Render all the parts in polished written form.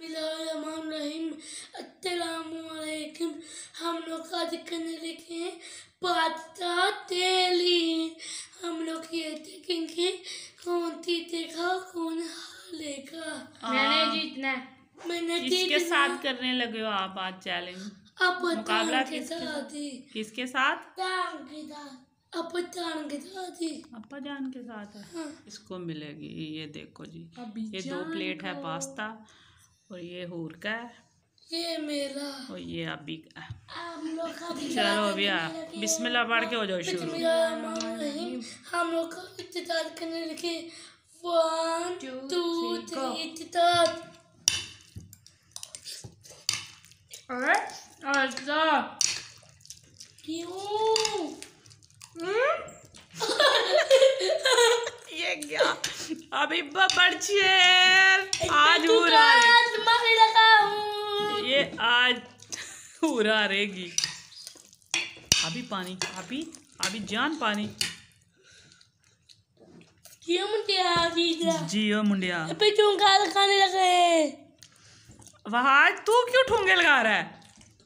बिस्मिल्लाहिर्रहमानिर्रहीम। अस्सलामुअलैकुम। हम लोग आज करने लगे हैं पास्ता तेली। हम लोग ये देखेंगे कौन जीतेगा कौन हारेगा। मैंने जीतना है। मैंने किसके साथ करने लगे हो आप आज चैलेंज? मुकाबला किसके साथ? अपा जान के साथ है। हाँ। इसको मिलेगी। ये देखो जी, ये 2 प्लेट है पास्ता और ये हूर का है, ये मेरा और ये अभी का है। चलो अभी बिस्मिल्लाह पढ़ के हो जाओ शुरू। हम लोग का इंतजार करने लगे। 1 2 3 स्टार्ट। ये क्या अभी बबड़चेर आज हूरा ये आज हूरा रहेगी। अभी पानी अभी जान पानी जियो मुंडिया खाने लगे। वहाँ तू क्यों ठुंगे लगा रहा है?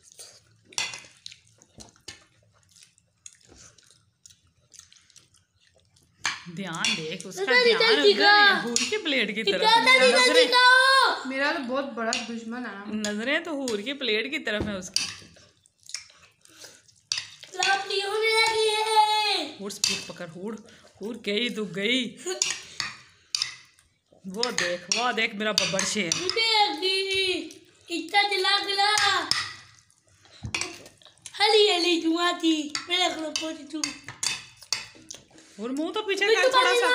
ध्यान देख उसका, ध्यान हूर की प्लेट की तरफ। मेरा तो बहुत बड़ा दुश्मन है। नजरें तो हूर की प्लेट की तरफ है उसकी। हूर स्पीड पकड़, हूर गई तू गई। वो देख मेरा बब्बर शेर। हली धुआं थी मेरे को और मुंह तो पीछे कर थोड़ा सा।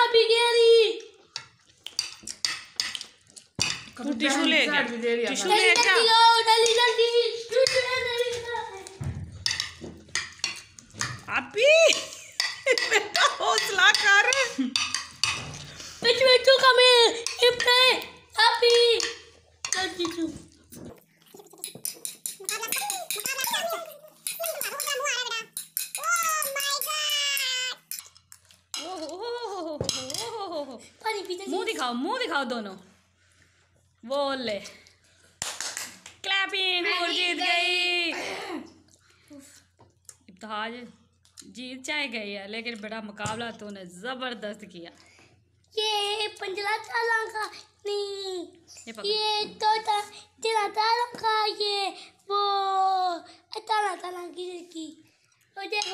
तू टिश्यू ले जा, टिश्यू ले जा। अभी बेटा हौसला कर। मुंह दिखाओ दोनों। वो ले क्लैपिंग, और जीत गई। इब्तिहाज जीत चाहे गई है, लेकिन बड़ा मुकाबला तूने जबरदस्त किया। ये 15 सालों का नहीं, ये तो 13 सालों का, ये वो 18 सालों की। और देखो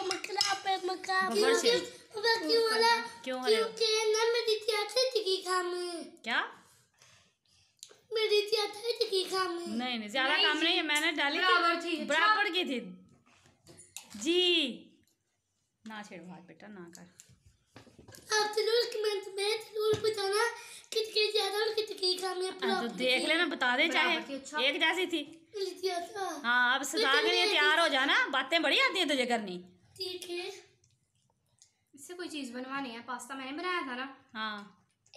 क्योंकि ना मेरी क्या मेरी नहीं ज्यादा काम नहीं है। मैंने डाली बराबर की थी जी। ना छेड़ भाग बेटा, ना कर। आप जरूर कमेंट में जरूर बताना कितनी ज्यादा और कितनी कम है। तो देख लेना, बता दे चाहे एक जैसी थी। हाँ अब सजा के लिए तैयार हो जाना। बातें बड़ी आती हैं तुझे करनी। ठीक है। इससे कोई चीज बनवानी है। पास्ता मैंने बनाया था ना। हाँ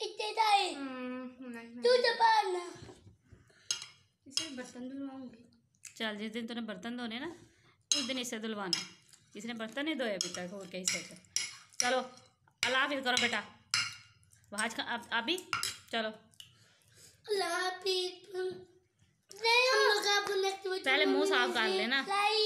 तू दबाना। इसे बर्तन धुलवाऊंगी। चल जिस दिन तूने बर्तन धोने ना उस दिन इसे धुलवाना। इसने बर्तन नहीं धोए अभी तक और कहीं से। चलो अल्लाह हाफिज़ करो बेटा। वहाँ अभी चलो अल्लाह हाफिज़। पहले मुंह साफ कर लेना।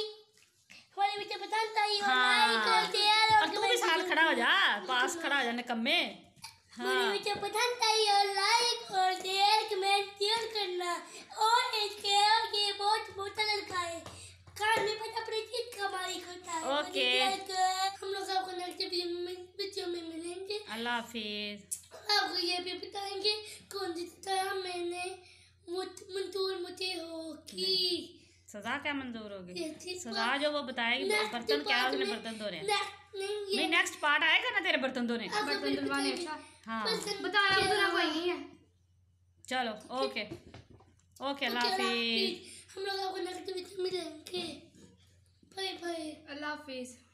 हाँ। और तू भी साथ खड़ा हो जा, पास खड़ा हो जाने कम में। हाँ। मुझे पसंद आई और लाइक और शेयर कमेंट शेयर करना। और इसके ये बहुत लड़का है खाने पर अपनी चीज कमाई करता है। ओके हम लोग आपको नेक्स्ट वीडियो में मिलेंगे। अल्लाह हाफिज़। आपको ये भी बताएंगे कौन सी तरह मैंने मंजूर मुझे होगी। सजा क्या मंजूर होगी? सजा जो वो बताएगी। बर्तन क्या उसने बर्तन धोने नहीं, नेक्स्ट पार्ट आएगा ना तेरे बर्तन धोने। बर्तन धुलवाने। अच्छा हाँ बताया कोई नहीं है। चलो ओके अल्लाह हाफिज़। हम लोग आपको नेक्स्ट वीडियो में मिलेंगे। Bye bye. अल्लाह हाफिज़।